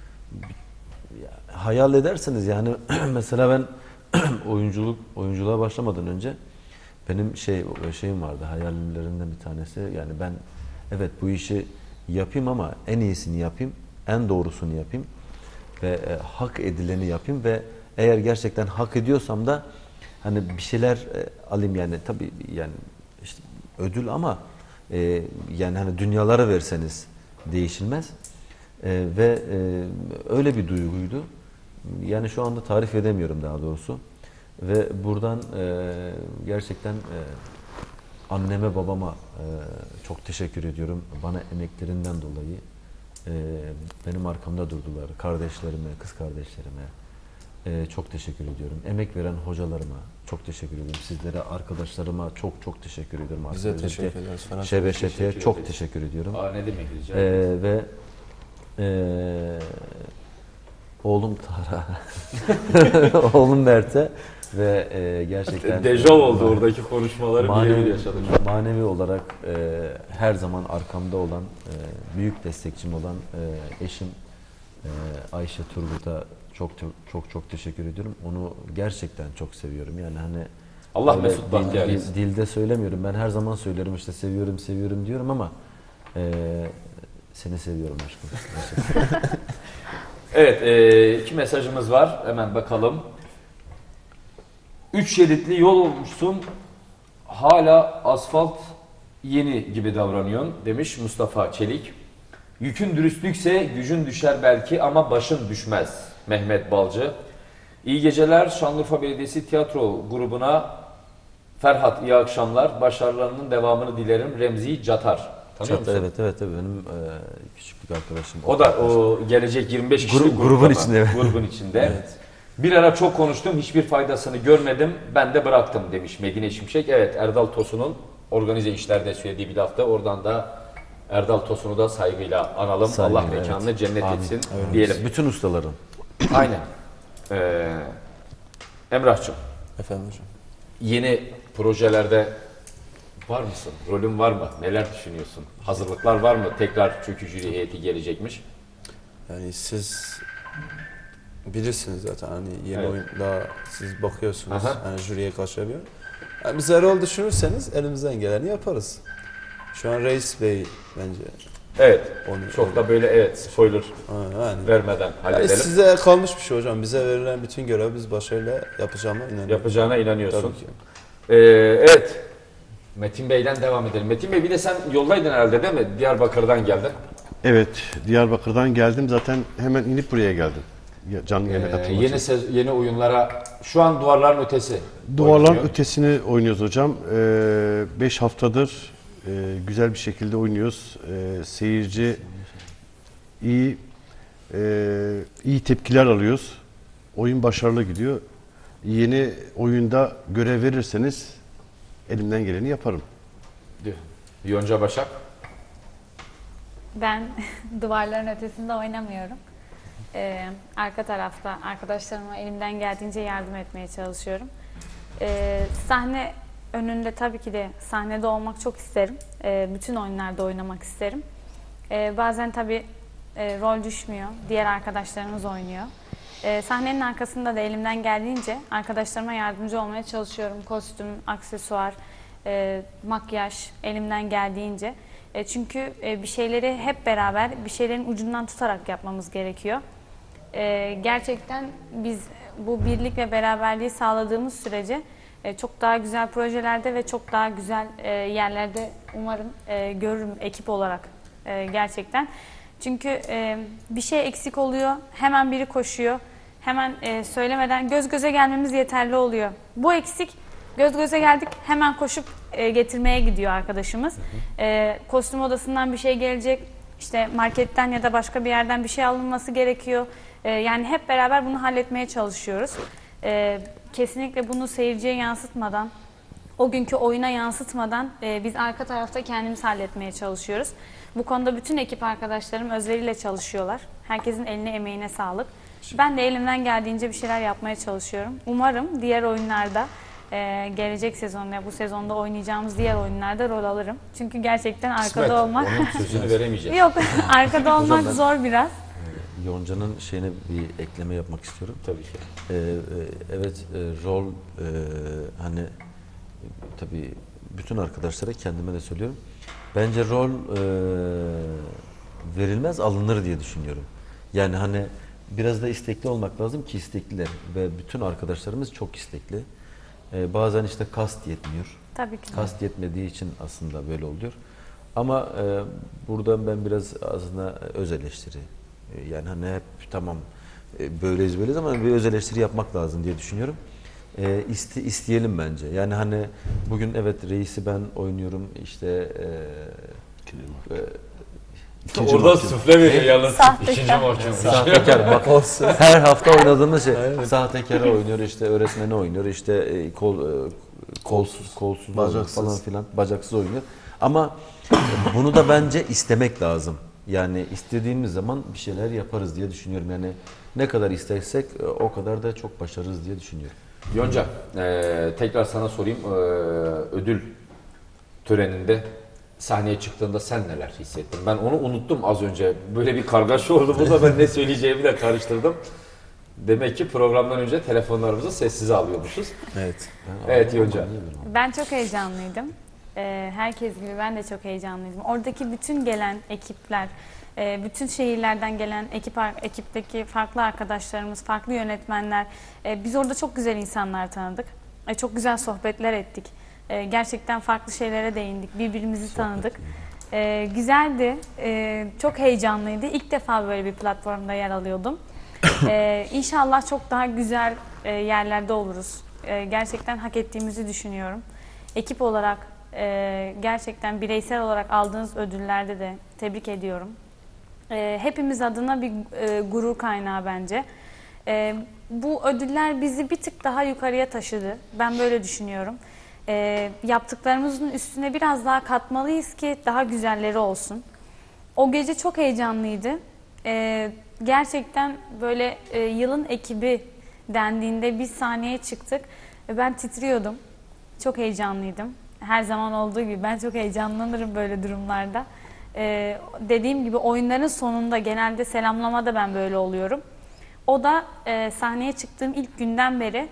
Speaker 2: hayal ederseniz yani mesela ben oyunculuğa başlamadan önce benim şeyim vardı, hayallerimden bir tanesi. Yani ben evet bu işi yapayım ama en iyisini yapayım, en doğrusunu yapayım ve hak edileni yapayım ve eğer gerçekten hak ediyorsam da hani bir şeyler alayım yani tabii yani işte ödül ama Yani hani dünyalara verseniz değişilmez. Ve öyle bir duyguydu. Yani şu anda tarif edemiyorum daha doğrusu. Ve buradan gerçekten anneme babama çok teşekkür ediyorum. Bana emeklerinden dolayı benim arkamda durdular. Kardeşlerime, kız kardeşlerime çok teşekkür ediyorum. Emek veren hocalarıma çok teşekkür ediyorum. Sizlere, arkadaşlarıma çok teşekkür ediyorum.
Speaker 4: Bize teşekkür ederiz.
Speaker 2: ŞBŞT'ye çok teşekkür ediyorum.
Speaker 1: Ne demek rica ederim.
Speaker 2: Ve oğlum Tara, oğlum Mert'e ve gerçekten
Speaker 1: Dejav oldu oradaki konuşmaları birebir yaşadım.
Speaker 2: manevi olarak her zaman arkamda olan, büyük destekçim olan eşim Ayşe Turgut'a çok teşekkür ediyorum. Onu gerçekten çok seviyorum. Yani hani
Speaker 1: Allah
Speaker 2: öyle
Speaker 1: mesut bahtiyar etsin.
Speaker 2: dilde söylemiyorum. Ben her zaman söylerim işte seviyorum diyorum ama seni seviyorum aşkım.
Speaker 1: Evet, 2 mesajımız var. Hemen bakalım. 3 şeritli yol olmuşsun. Hala asfalt yeni gibi davranıyorsun demiş Mustafa Çelik. Yükün dürüstlükse gücün düşer belki ama başın düşmez. Mehmet Balcı. İyi geceler. Şanlıurfa Belediyesi Tiyatro grubuna Ferhat iyi akşamlar. Başarılarının devamını dilerim. Remzi Catar. Tanıyor musun?
Speaker 2: Evet benim küçüklük arkadaşım.
Speaker 1: O da o gelecek 25 kişilik
Speaker 2: grubun içinde.
Speaker 1: Grubun içinde. Evet. Bir ara çok konuştum, hiçbir faydasını görmedim, ben de bıraktım demiş Medine Şimşek. Evet, Erdal Tosun'un organize işlerde söylediği bir lafta. Oradan da Erdal Tosun'u da saygıyla analım. Allah mekanını cennet etsin diyelim.
Speaker 2: Bütün ustaların.
Speaker 1: Aynen. Emrah'cığım.
Speaker 4: Efendim hocam.
Speaker 1: Yeni projelerde var mısın? Rolün var mı? Neler düşünüyorsun? Hazırlıklar var mı? Tekrar çünkü jüri heyeti gelecekmiş.
Speaker 4: Yani siz bilirsiniz zaten hani yeni
Speaker 1: Evet.
Speaker 4: oyunda siz bakıyorsunuz
Speaker 1: Aha.
Speaker 4: hani jüriye karşılayabiliyor. Yani biz rol düşünürseniz elimizden geleni yaparız. Şu an Reis Bey bence
Speaker 1: Evet.
Speaker 4: onu
Speaker 1: Çok da böyle spoiler
Speaker 4: yani,
Speaker 1: vermeden halledelim.
Speaker 4: size kalmış bir şey hocam. Bize verilen bütün görevi biz başarıyla yapacağıma inanıyorum.
Speaker 1: Yapacağına inanıyorsun.
Speaker 4: Tabii ki.
Speaker 1: Evet. Metin Bey'den devam edelim. Metin Bey bir de sen yoldaydın herhalde değil mi? Diyarbakır'dan geldin.
Speaker 6: Evet, Diyarbakır'dan geldim. Zaten hemen inip buraya geldim. Canlı yayına katılmak için.
Speaker 1: Yeni oyunlara şu an Duvarların Ötesi.
Speaker 6: Duvarların
Speaker 1: oynanıyor.
Speaker 6: ötesini oynuyoruz hocam. 5 haftadır güzel bir şekilde oynuyoruz. Seyirci iyi tepkiler alıyoruz. Oyun başarılı gidiyor. Yeni oyunda görev verirseniz elimden geleni yaparım.
Speaker 1: Yonca Başak.
Speaker 3: Ben duvarların ötesinde oynamıyorum. Arka tarafta arkadaşlarıma elimden geldiğince yardım etmeye çalışıyorum. Sahne önünde tabii ki de sahnede olmak çok isterim. Bütün oyunlarda oynamak isterim. Bazen tabii rol düşmüyor. Diğer arkadaşlarımız oynuyor. Sahnenin arkasında da elimden geldiğince arkadaşlarıma yardımcı olmaya çalışıyorum. Kostüm, aksesuar, makyaj elimden geldiğince. Çünkü bir şeyleri hep beraber bir şeylerin ucundan tutarak yapmamız gerekiyor. Gerçekten biz bu birlik ve beraberliği sağladığımız sürece çok daha güzel projelerde ve çok daha güzel yerlerde umarım görürüm ekip olarak gerçekten. Çünkü bir şey eksik oluyor, hemen biri koşuyor, hemen söylemeden göz göze gelmemiz yeterli oluyor. Bu eksik, göz göze geldik, hemen koşup getirmeye gidiyor arkadaşımız. Kostüm odasından bir şey gelecek, işte marketten ya da başka bir yerden bir şey alınması gerekiyor. Yani hep beraber bunu halletmeye çalışıyoruz. Kesinlikle bunu seyirciye yansıtmadan, o günkü oyuna yansıtmadan biz arka tarafta kendimiz halletmeye çalışıyoruz. Bu konuda bütün ekip arkadaşlarım özveriyle çalışıyorlar. Herkesin eline emeğine sağlık. Ben de elimden geldiğince bir şeyler yapmaya çalışıyorum. Umarım diğer oyunlarda, gelecek sezonda, bu sezonda oynayacağımız diğer oyunlarda rol alırım. Çünkü gerçekten arkada olmak...
Speaker 1: Onun sözünü veremeyeceğiz.
Speaker 3: Yok, arkada olmak
Speaker 2: ben-
Speaker 3: zor biraz.
Speaker 2: Yonca'nın şeyine bir ekleme yapmak istiyorum.
Speaker 1: Tabii ki.
Speaker 2: Evet, rol hani tabii bütün arkadaşlara kendime de söylüyorum. Bence rol verilmez alınır diye düşünüyorum. Yani hani biraz da istekli olmak lazım ki istekliler ve bütün arkadaşlarımız çok istekli. Bazen işte kast yetmiyor.
Speaker 3: Tabii ki.
Speaker 2: Kast yetmediği için aslında böyle oluyor. Ama burada ben biraz aslında öz eleştiri, yani hani hep tamam böyleyiz ama bir öz eleştiri yapmak lazım diye düşünüyorum. İsteyelim bence. Yani hani bugün evet reisi ben oynuyorum işte
Speaker 1: Orada sufle veriyor yalnız.
Speaker 5: Sahtekar.
Speaker 1: İkinci maçın.
Speaker 2: sahtekar bak her hafta oynadığımız şey sahtekara oynuyor, işte öğretmeni oynuyor, işte kolsuz
Speaker 4: Bacaksız
Speaker 2: falan filan, bacaksız oynuyor. Ama bunu da bence istemek lazım. Yani istediğimiz zaman bir şeyler yaparız diye düşünüyorum. Yani ne kadar istersek o kadar da çok başarırız diye düşünüyorum.
Speaker 1: Yonca, tekrar sana sorayım. Ödül töreninde sahneye çıktığında sen neler hissettin? Ben onu unuttum az önce. Böyle bir kargaşa oldu burada, ben ne söyleyeceğimi de karıştırdım. Demek ki programdan önce telefonlarımızı sessize alıyormuşuz.
Speaker 4: Evet.
Speaker 1: Evet Yonca.
Speaker 3: Ben çok heyecanlıydım. Herkes gibi ben de çok heyecanlıydım. Oradaki bütün gelen ekipler, bütün şehirlerden gelen ekipteki farklı arkadaşlarımız, farklı yönetmenler, biz orada çok güzel insanlar tanıdık. Çok güzel sohbetler ettik. Gerçekten farklı şeylere değindik, birbirimizi tanıdık. Güzeldi, çok heyecanlıydı. İlk defa böyle bir platformda yer alıyordum. İnşallah çok daha güzel yerlerde oluruz. Gerçekten hak ettiğimizi düşünüyorum. Ekip olarak, gerçekten bireysel olarak aldığınız ödüllerde de tebrik ediyorum. Hepimiz adına bir gurur kaynağı bence. Bu ödüller bizi bir tık daha yukarıya taşıdı. Ben böyle düşünüyorum. Yaptıklarımızın üstüne biraz daha katmalıyız ki daha güzelleri olsun. O gece çok heyecanlıydı. Gerçekten böyle yılın ekibi dendiğinde biz sahneye çıktık. Ben titriyordum. Çok heyecanlıydım. Her zaman olduğu gibi ben çok heyecanlanırım böyle durumlarda. Dediğim gibi oyunların sonunda genelde selamlamada ben böyle oluyorum. O da sahneye çıktığım ilk günden beri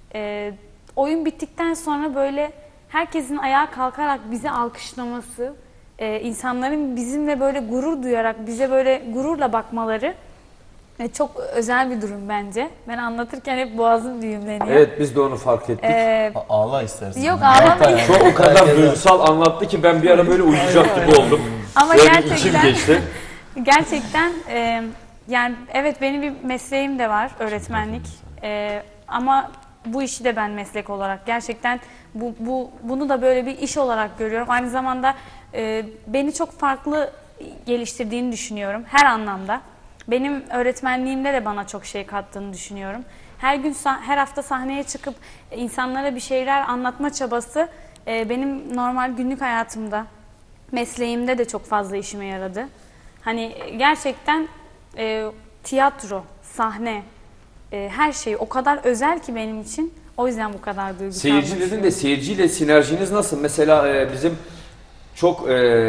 Speaker 3: oyun bittikten sonra böyle herkesin ayağa kalkarak bizi alkışlaması, insanların bizimle böyle gurur duyarak bize böyle gururla bakmaları çok özel bir durum bence. Ben anlatırken hep boğazım düğümleniyor.
Speaker 1: Evet, biz de onu fark ettik.
Speaker 4: Ağla istersen.
Speaker 3: Yok ağlamayın.
Speaker 1: Çok o kadar duygusal anlattı ki ben bir ara böyle uyuyacak gibi oldum.
Speaker 3: Ama
Speaker 1: Böyle
Speaker 3: gerçekten,
Speaker 1: içim geçti.
Speaker 3: gerçekten yani evet benim bir mesleğim de var, öğretmenlik. Ama bu işi de ben meslek olarak gerçekten bunu da böyle bir iş olarak görüyorum. Aynı zamanda beni çok farklı geliştirdiğini düşünüyorum her anlamda. Benim öğretmenliğimde de bana çok şey kattığını düşünüyorum. Her hafta sahneye çıkıp insanlara bir şeyler anlatma çabası benim normal günlük hayatımda, mesleğimde de çok fazla işime yaradı. Hani gerçekten tiyatro, sahne, her şey o kadar özel ki benim için. O yüzden bu kadar duygusal.
Speaker 1: Seyirci dedin de seyirciyle sinerjiniz nasıl? Mesela bizim çok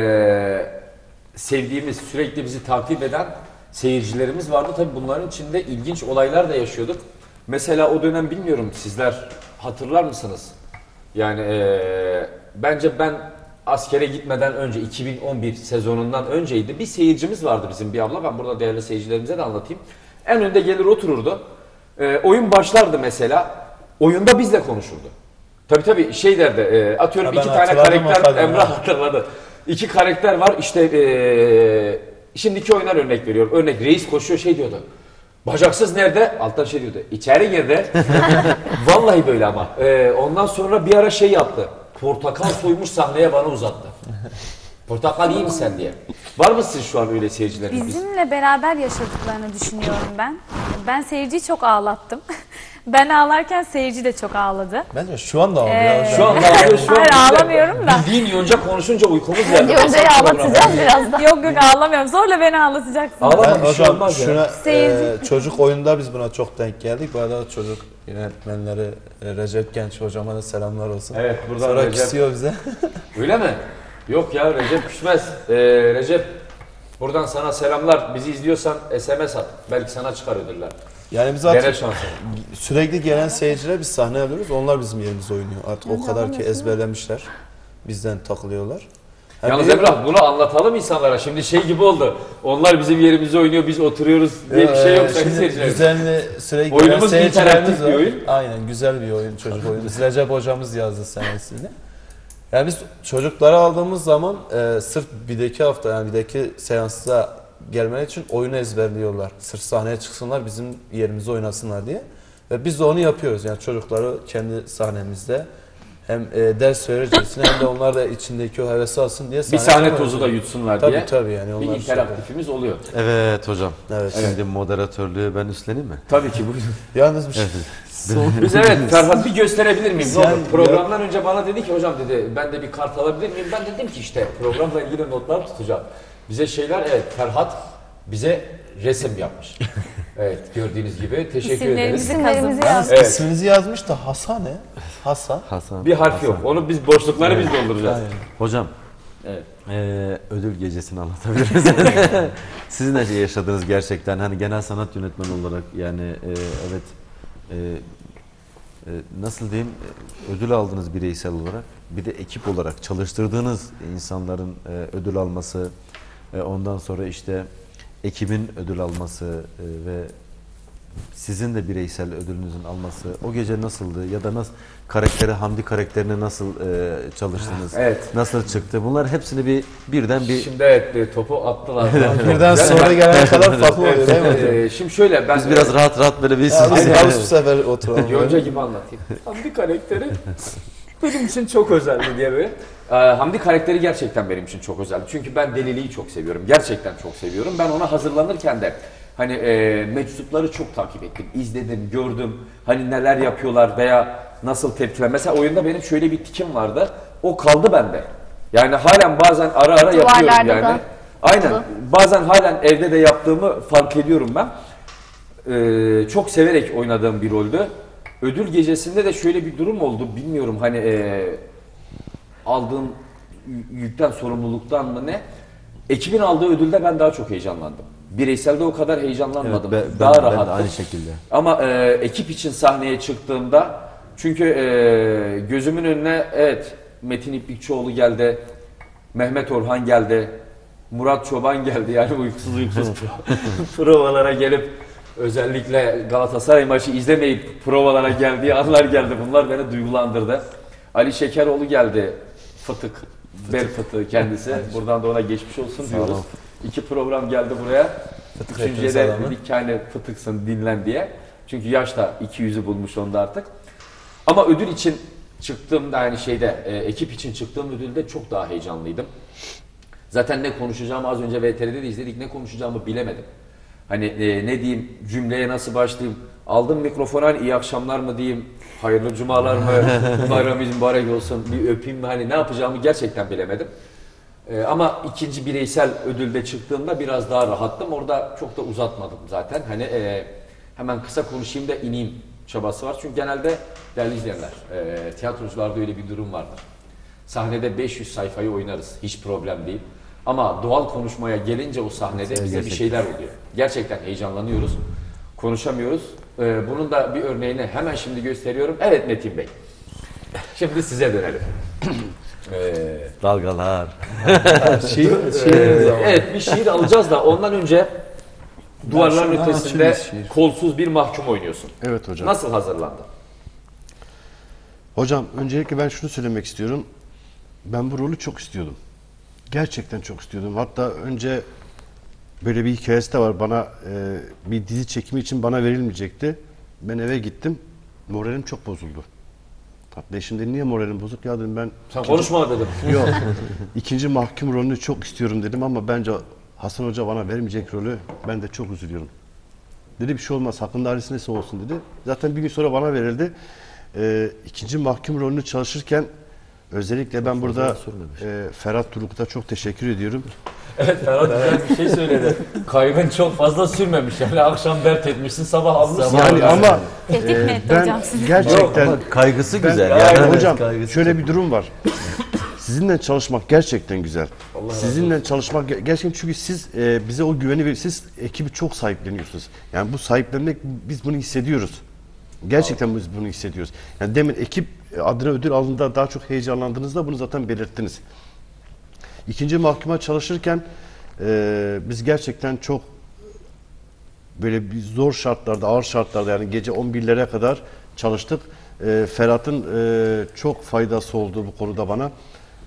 Speaker 1: sevdiğimiz, sürekli bizi takip eden seyircilerimiz vardı. Tabii bunların içinde ilginç olaylar da yaşıyorduk. Mesela o dönem bilmiyorum sizler hatırlar mısınız? Yani bence ben askere gitmeden önce 2011 sezonundan önceydi. Bir seyircimiz vardı bizim, bir abla. Ben burada değerli seyircilerimize de anlatayım. En önde gelir otururdu. Oyun başlardı mesela. Oyunda bizle konuşurdu. Tabii şey derdi. Atıyorum
Speaker 4: Ha,
Speaker 1: iki tane karakter.
Speaker 4: hatırladım.
Speaker 1: Emrah hatırladı. İki karakter var. İşte şimdiki oyunlar örnek veriyorum. Örnek reis koşuyor şey diyordu. Bacaksız nerede? Alttan şey diyordu. İçeri girdi. Vallahi böyle ama. Ondan sonra bir ara şey yaptı. Portakal soymuş sahneye bana uzattı. Portakal iyi misin diye. Var mı sizin şu an öyle seyircileriniz?
Speaker 3: Bizimle beraber yaşadıklarını düşünüyorum ben. Ben seyirciyi çok ağlattım. Ben ağlarken seyirci de çok ağladı.
Speaker 4: Bence şu anda ağlıyor.
Speaker 1: Şu an ağlıyor, şu an
Speaker 3: Hayır,
Speaker 1: bizde.
Speaker 3: ağlamıyorum da.
Speaker 1: Bildiğin Yonca konuşunca uykumuz geldi.
Speaker 5: Yonca'yı ağlatacağım birazdan.
Speaker 3: Yok ağlamıyorum. Zorla beni ağlatacaksınız.
Speaker 1: Ağlama,
Speaker 4: Ben
Speaker 1: bir şey
Speaker 4: hocam
Speaker 1: olmaz ya.
Speaker 4: şuna
Speaker 3: Seyirci-
Speaker 4: çocuk oyunda biz buna çok denk geldik. Bu arada çocuk yönetmenleri Recep Genç hocama da selamlar olsun.
Speaker 1: Evet, buradan
Speaker 4: Sonra
Speaker 1: Recep.
Speaker 4: küsüyor bize.
Speaker 1: Öyle mi? Yok ya, Recep küsmez. Recep, buradan sana selamlar. Bizi izliyorsan SMS at. Belki sana çıkar ödüller.
Speaker 4: Yani biz
Speaker 1: Dene
Speaker 4: artık
Speaker 1: şansı.
Speaker 4: sürekli gelen seyirciler biz sahne alıyoruz. Onlar bizim yerimize oynuyor. Artık o kadar ki ezberlemişler. Bizden takılıyorlar. Yani
Speaker 1: Yalnız
Speaker 4: bir-
Speaker 1: Emrah, bunu anlatalım insanlara. Şimdi şey gibi oldu. Onlar bizim yerimize oynuyor, biz oturuyoruz diye bir şey yok sayın
Speaker 4: Şimdi
Speaker 1: seyirciler.
Speaker 4: düzenli sürekli
Speaker 1: Oyunumuz
Speaker 4: seyircilerimiz
Speaker 1: interaktif bir
Speaker 4: var.
Speaker 1: oyun.
Speaker 4: Aynen güzel bir oyun, çocuk oyunu. Recep hocamız yazdı senesini. Yani biz çocukları aldığımız zaman sırf bir hafta yani bir seansa gelmeleri için oyunu ezberliyorlar. Sırf sahneye çıksınlar bizim yerimize oynasınlar diye. Ve biz de onu yapıyoruz. Yani çocukları kendi sahnemizde hem ders öğreticisine hem de onlar da içindeki o hevesi alsın diye
Speaker 1: Bir sahne tozu da yutsunlar diye.
Speaker 4: Tabii yani.
Speaker 1: Bir
Speaker 4: onlar
Speaker 1: interaktifimiz oluyor.
Speaker 2: Evet hocam.
Speaker 4: Evet.
Speaker 2: Şimdi moderatörlüğü ben üstleneyim mi?
Speaker 1: Tabii ki buyurun.
Speaker 4: Yalnız bir şey.
Speaker 1: Biz evet Ferhat bir gösterebilir miyim? Ne
Speaker 4: Yani
Speaker 1: olur? Programdan önce bana dedi ki hocam dedi ben de bir kart alabilir miyim? Ben dedim ki işte programla ilgili notlar tutacağım. Bize şeyler evet Ferhat bize resim yapmış. Evet gördüğünüz gibi teşekkür ederiz.
Speaker 5: İsimlerimizi
Speaker 4: Yalnız
Speaker 5: yazdık.
Speaker 1: Evet.
Speaker 4: isminizi yazmış da Hasan ne? Hasan.
Speaker 2: Hasan.
Speaker 1: Bir harf yok. Onu biz boşlukları biz dolduracağız.
Speaker 4: Aynen.
Speaker 2: Hocam,
Speaker 1: Evet.
Speaker 2: ödül gecesini anlatabilir misiniz? Sizin de yaşadığınız gerçekten hani genel sanat yönetmeni olarak yani evet nasıl diyeyim ödül aldınız bireysel olarak bir de ekip olarak çalıştırdığınız insanların ödül alması ondan sonra işte ekibin ödül alması ve sizin de bireysel ödülünüzün alması o gece nasıldı ya da nasıl Hamdi karakterine nasıl çalıştınız?
Speaker 1: Evet.
Speaker 2: Nasıl çıktı? Bunlar hepsini birden
Speaker 1: Şimdi evet topu attılar.
Speaker 4: Birden sonra gelene kadar farklı oluyor değil mi hocam?
Speaker 1: Şimdi şöyle ben
Speaker 2: biz biraz rahat böyle bir
Speaker 4: Ya biz Yavuz bu sefer oturalım.
Speaker 1: Yonca gibi anlatayım. Hamdi karakteri benim için çok özeldi diye böyle. Hamdi karakteri gerçekten benim için çok özeldi. Çünkü ben deliliği çok seviyorum. Gerçekten çok seviyorum. Ben ona hazırlanırken de hani meczupları çok takip ettim. İzledim, gördüm. Hani neler yapıyorlar veya nasıl tepkiler. Mesela oyunda benim şöyle bir tikim vardı. O kaldı bende. Yani halen bazen ara yapıyorum
Speaker 5: Duvarlarda
Speaker 1: yani.
Speaker 5: da.
Speaker 1: Aynen. Bazen halen evde de yaptığımı fark ediyorum ben. Çok severek oynadığım bir roldü. Ödül gecesinde de şöyle bir durum oldu. Bilmiyorum hani aldığım yükten, sorumluluktan mı ne? Ekibin aldığı ödülde ben daha çok heyecanlandım. Bireyselde o kadar heyecanlanmadım. Daha rahattım.
Speaker 2: Ben de aynı şekilde.
Speaker 1: Ama ekip için sahneye çıktığımda çünkü gözümün önüne evet Metin İplikçioğlu geldi, Mehmet Orhan geldi, Murat Çoban geldi yani uykusuz provalara gelip özellikle Galatasaray maçı izlemeyip provalara geldiği anlar geldi. Bunlar beni duygulandırdı. Ali Şekeroğlu geldi. Fıtık. Bel fıtığı kendisi. Buradan da ona geçmiş olsun diyoruz. 2 program geldi buraya. Üçüncüye de dedik ki hani fıtıksın dinlen diye. Çünkü yaş da 200'ü bulmuş onda artık. Ama ödül için çıktığımda yani ekip için çıktığım ödülde çok daha heyecanlıydım. Zaten ne konuşacağımı az önce VTR'de de izledik. Ne konuşacağımı bilemedim. Hani ne diyeyim, cümleye nasıl başlayayım? Aldım mikrofona iyi akşamlar mı diyeyim, hayırlı cumalar mı, bayramınız mübarek olsun, bir öpeyim mi? Hani ne yapacağımı gerçekten bilemedim. Ama ikinci bireysel ödülde çıktığımda biraz daha rahattım. Orada çok da uzatmadım zaten. Hani hemen kısa konuşayım da ineyim çabası var. Çünkü genelde değerli izleyenler, tiyatrocularda öyle bir durum vardır. Sahnede 500 sayfayı oynarız, hiç problem değil. Ama doğal konuşmaya gelince o sahnede bize bir şeyler oluyor. Gerçekten heyecanlanıyoruz, konuşamıyoruz. Bunun da bir örneğini hemen şimdi gösteriyorum. Evet Metin Bey, şimdi size dönelim.
Speaker 2: Dalgalar.
Speaker 1: Evet bir şiir alacağız da ondan önce duvarların ötesinde kolsuz bir mahkum oynuyorsun.
Speaker 6: Evet hocam.
Speaker 1: Nasıl hazırlandın?
Speaker 6: Hocam öncelikle ben şunu söylemek istiyorum. Ben bu rolü çok istiyordum. Gerçekten çok istiyordum. Hatta önce böyle bir hikayesi de var. Bana bir dizi çekimi için bana verilmeyecekti. Ben eve gittim. Moralim çok bozuldu. Hatta eşim dedi niye moralim bozuk? Ya dedim ben...
Speaker 1: Sen konuşma dedim.
Speaker 6: Yok. İkinci mahkum rolünü çok istiyorum dedim ama bence Hasan Hoca bana vermeyecek rolü ben de çok üzülüyorum. Dedi bir şey olmaz. Hakkında ailesi olsun dedi. Zaten bir gün sonra bana verildi. İkinci mahkum rolünü çalışırken özellikle ben burada Ferhat Turuk'ta çok teşekkür ediyorum.
Speaker 1: Evet Ferhat güzel bir şey söyledi. Kaybın çok fazla sürmemiş yani akşam dert etmişsin sabah almışsın.
Speaker 6: Yani ama
Speaker 3: Tehdit mi etti
Speaker 6: ben
Speaker 3: hocam sizi?
Speaker 6: gerçekten
Speaker 2: Ama kaygısı
Speaker 6: ben-
Speaker 2: güzel.
Speaker 6: Yani hocam
Speaker 2: kaygısı
Speaker 6: şöyle
Speaker 2: çok-
Speaker 6: bir durum var. Sizinle çalışmak gerçekten güzel. Sizinle çalışmak gerçekten çünkü siz bize o güveni veriyorsunuz. Siz ekibi çok sahipleniyorsunuz. Yani bu sahiplenmek biz bunu hissediyoruz. Gerçekten biz bunu hissediyoruz. Yani demin ekip adına ödül aldığında daha çok heyecanlandığınızda bunu zaten belirttiniz. İkinci mahkuma çalışırken biz gerçekten çok böyle bir zor şartlarda, ağır şartlarda yani gece 11'lere kadar çalıştık. Ferhat'ın çok faydası oldu bu konuda bana.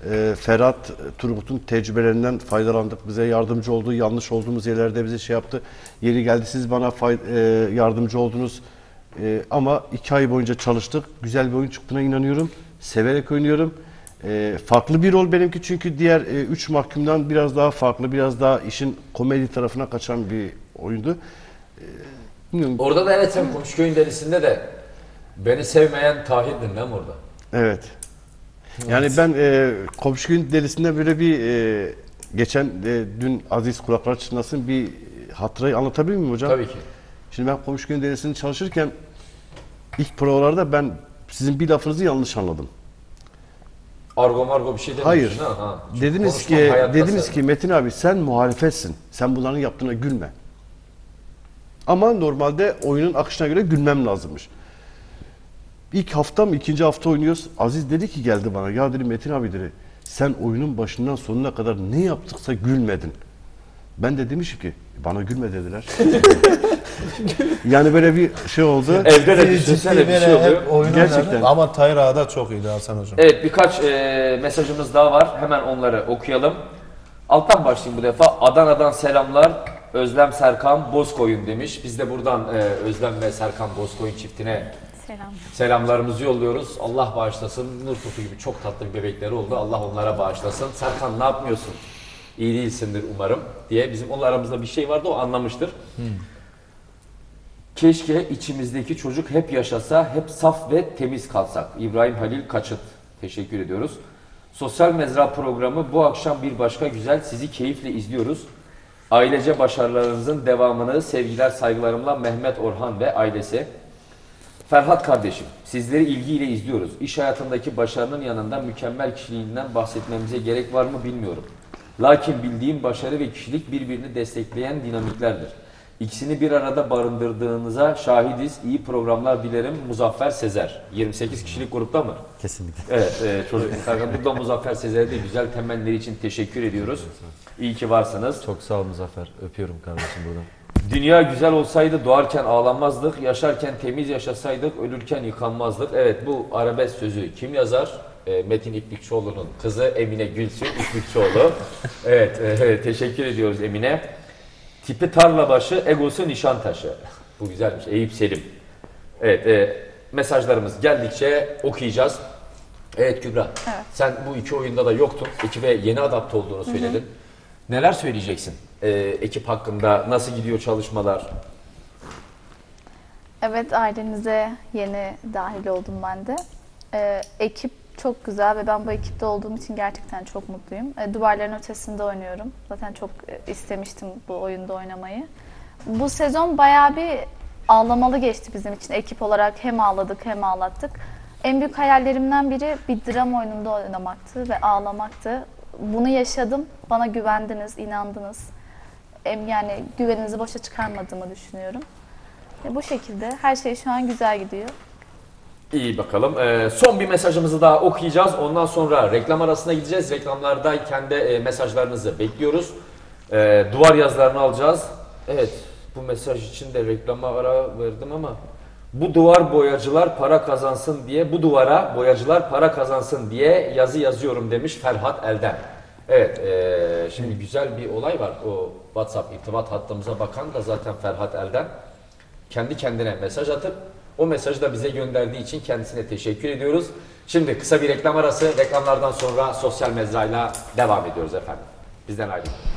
Speaker 6: Ferhat Turgut'un tecrübelerinden faydalandık. Bize yardımcı oldu. Yanlış olduğumuz yerlerde bize şey yaptı. Yeri geldi siz bana yardımcı oldunuz. Ama 2 ay boyunca çalıştık. Güzel bir oyun çıktığına inanıyorum. Severek oynuyorum. Farklı bir rol benimki çünkü diğer 3 mahkumdan biraz daha farklı, biraz daha işin komedi tarafına kaçan bir oyundu.
Speaker 1: Orada da evet sen Komşuköy'ün delisinde de beni sevmeyen Tahir'din değil mi orada?
Speaker 6: Evet. Yani ben Komşuköy'ün delisinde böyle bir geçen dün Aziz Kulaklar Çınlasın bir hatırayı anlatabilir miyim hocam?
Speaker 1: Tabii ki.
Speaker 6: Şimdi ben Komşuköy'ün delisinde çalışırken ilk provalarda ben sizin bir lafınızı yanlış anladım.
Speaker 1: Argo margo bir şey demiyorsun.
Speaker 6: Hayır.
Speaker 1: Ha.
Speaker 6: Dediniz ki Metin abi sen muhalefetsin. Sen bunların yaptığına gülme. Ama normalde oyunun akışına göre gülmem lazımmış. İlk hafta mı, 2. hafta oynuyoruz. Aziz dedi ki geldi bana. Ya dedi Metin abi dedi. Sen oyunun başından sonuna kadar ne yaptıksa gülmedin. Ben de demişim ki bana gülme dediler. Yani böyle bir şey oldu.
Speaker 1: Evde de düşünsene bir şey oluyor.
Speaker 6: Gerçekten.
Speaker 4: Ama Tahir Ağa da çok iyiydi Hasan Hocam.
Speaker 1: Evet birkaç mesajımız daha var. Hemen onları okuyalım. Alttan başlayayım bu defa. Adana'dan selamlar. Özlem Serkan Bozkoyun demiş. Biz de buradan Özlem ve Serkan Bozkoyun çiftine selamlarımızı yolluyoruz. Allah bağışlasın. Nur topu gibi çok tatlı bir bebekleri oldu. Allah onlara bağışlasın. Serkan ne yapmıyorsun? İyi değilsindir umarım diye. Bizim onunla aramızda bir şey vardı, o anlamıştır. Keşke içimizdeki çocuk hep yaşasa, hep saf ve temiz kalsak. İbrahim Halil Kaçıt. Teşekkür ediyoruz. Sosyal Mezra programı bu akşam bir başka güzel. Sizi keyifle izliyoruz. Ailece başarılarınızın devamını sevgiler saygılarımla Mehmet Orhan ve ailesi. Ferhat kardeşim, sizleri ilgiyle izliyoruz. İş hayatındaki başarının yanında mükemmel kişiliğinden bahsetmemize gerek var mı bilmiyorum. Lakin bildiğim başarı ve kişilik birbirini destekleyen dinamiklerdir. İkisini bir arada barındırdığınıza şahidiz. İyi programlar dilerim. Muzaffer Sezer. 28 kişilik grupta mı?
Speaker 2: Kesinlikle.
Speaker 1: Evet, çocukluklardan burada Muzaffer Sezer'e de güzel temennileri için teşekkür ediyoruz. İyi ki varsınız.
Speaker 2: Çok sağ ol Muzaffer. Öpüyorum kardeşim buradan.
Speaker 1: Dünya güzel olsaydı doğarken ağlanmazdık, yaşarken temiz yaşasaydık, ölürken yıkanmazdık. Evet, bu arabesk sözü kim yazar? Metin İplikçioğlu'nun kızı Emine Gülsün İplikçioğlu. Evet, teşekkür ediyoruz Emine. Tipi tarlabaşı, egosu Nişantaşı. Bu güzelmiş. Eyüp Selim. Evet, mesajlarımız geldikçe okuyacağız. Evet Kübra, sen bu 2 oyunda da yoktun. Ekibe yeni adapte olduğunu söyledin. Neler söyleyeceksin ekip hakkında? Nasıl gidiyor çalışmalar?
Speaker 5: Evet, ailenize yeni dahil oldum ben de. Ekip çok güzel ve ben bu ekipte olduğum için gerçekten çok mutluyum. Duvarların ötesinde oynuyorum. Zaten çok istemiştim bu oyunda oynamayı. Bu sezon bayağı bir ağlamalı geçti bizim için. Ekip olarak hem ağladık hem ağlattık. En büyük hayallerimden biri bir dram oyununda oynamaktı ve ağlamaktı. Bunu yaşadım. Bana güvendiniz, inandınız. Yani güveninizi boşa çıkarmadığımı düşünüyorum. Bu şekilde her şey şu an güzel gidiyor.
Speaker 1: İyi bakalım. Son bir mesajımızı daha okuyacağız. Ondan sonra reklam arasına gideceğiz. Reklamlardayken de mesajlarınızı bekliyoruz. Duvar yazılarını alacağız. Evet, bu mesaj için de reklama ara verdim ama bu duvar boyacılar para kazansın diye, bu duvara boyacılar para kazansın diye yazı yazıyorum demiş Ferhat Elden. Evet, şimdi güzel bir olay var. O WhatsApp irtibat hattımıza bakan da zaten Ferhat Elden. Kendi kendine mesaj atıp o mesajı da bize gönderdiği için kendisine teşekkür ediyoruz. Şimdi kısa bir reklam arası, reklamlardan sonra sosyal mezrayla devam ediyoruz efendim. Bizden ayrılın.